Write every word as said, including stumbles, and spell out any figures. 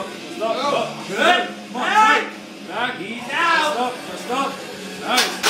Stop. Stop. Go. Stop. Good. Come on, Back. tight. Back. He's out. Stop. Stop. Nice.